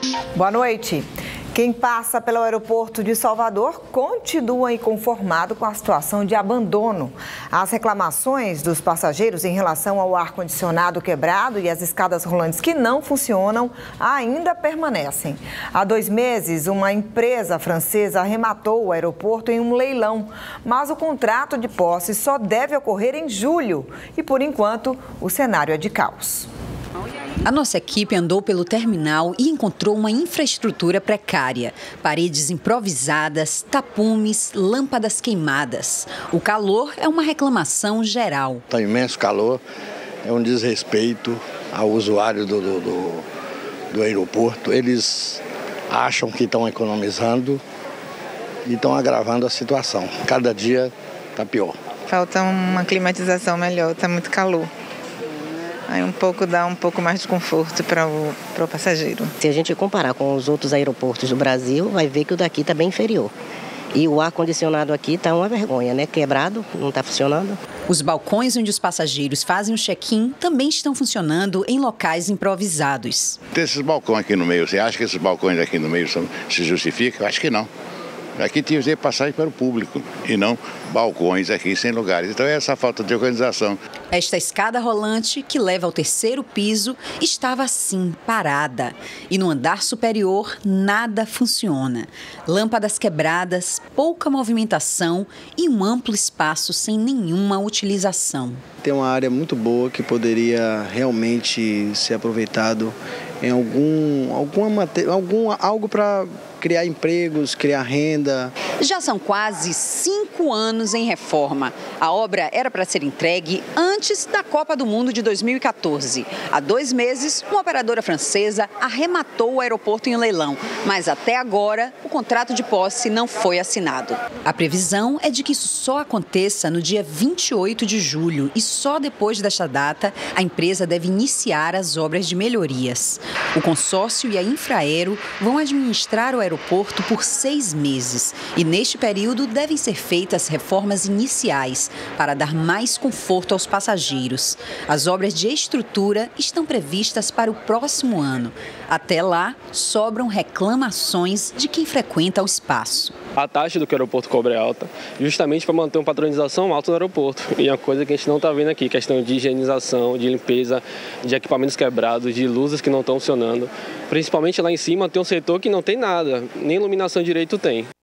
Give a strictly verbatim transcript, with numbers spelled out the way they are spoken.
Boa noite. Quem passa pelo aeroporto de Salvador continua inconformado com a situação de abandono. As reclamações dos passageiros em relação ao ar-condicionado quebrado e as escadas rolantes que não funcionam ainda permanecem. Há dois meses, uma empresa francesa arrematou o aeroporto em um leilão, mas o contrato de posse só deve ocorrer em julho e, por enquanto, o cenário é de caos. A nossa equipe andou pelo terminal e encontrou uma infraestrutura precária. Paredes improvisadas, tapumes, lâmpadas queimadas. O calor é uma reclamação geral. Está imenso calor, é um desrespeito ao usuário do, do, do, do aeroporto. Eles acham que estão economizando e estão agravando a situação. Cada dia está pior. Falta uma climatização melhor, está muito calor. Aí um pouco dá um pouco mais de conforto para o, para o passageiro. Se a gente comparar com os outros aeroportos do Brasil, vai ver que o daqui está bem inferior. E o ar-condicionado aqui está uma vergonha, né? Quebrado, não está funcionando. Os balcões onde os passageiros fazem o check-in também estão funcionando em locais improvisados. Tem esses balcões aqui no meio. Você acha que esses balcões aqui no meio são, se justificam? Eu acho que não. Aqui tinha que ter passagem para o público e não balcões aqui sem lugares. Então é essa falta de organização. Esta escada rolante, que leva ao terceiro piso, estava assim, parada. E no andar superior, nada funciona. Lâmpadas quebradas, pouca movimentação e um amplo espaço sem nenhuma utilização. Tem uma área muito boa que poderia realmente ser aproveitado em algum, alguma, algum algo para criar empregos, criar renda. Já são quase cinco anos em reforma. A obra era para ser entregue antes da Copa do Mundo de dois mil e quatorze. Há dois meses, uma operadora francesa arrematou o aeroporto em um leilão. Mas até agora, o contrato de posse não foi assinado. A previsão é de que isso só aconteça no dia vinte e oito de julho. E só depois desta data, a empresa deve iniciar as obras de melhorias. O consórcio e a Infraero vão administrar o aeroporto por seis meses. E neste período devem ser feitas reformas iniciais para dar mais conforto aos passageiros. As obras de estrutura estão previstas para o próximo ano. Até lá, sobram reclamações de quem frequenta o espaço. A taxa do que o aeroporto cobra é alta, justamente para manter uma padronização alta no aeroporto. E é uma coisa que a gente não está vendo aqui, questão de higienização, de limpeza, de equipamentos quebrados, de luzes que não estão funcionando. Principalmente lá em cima tem um setor que não tem nada, nem iluminação direito tem.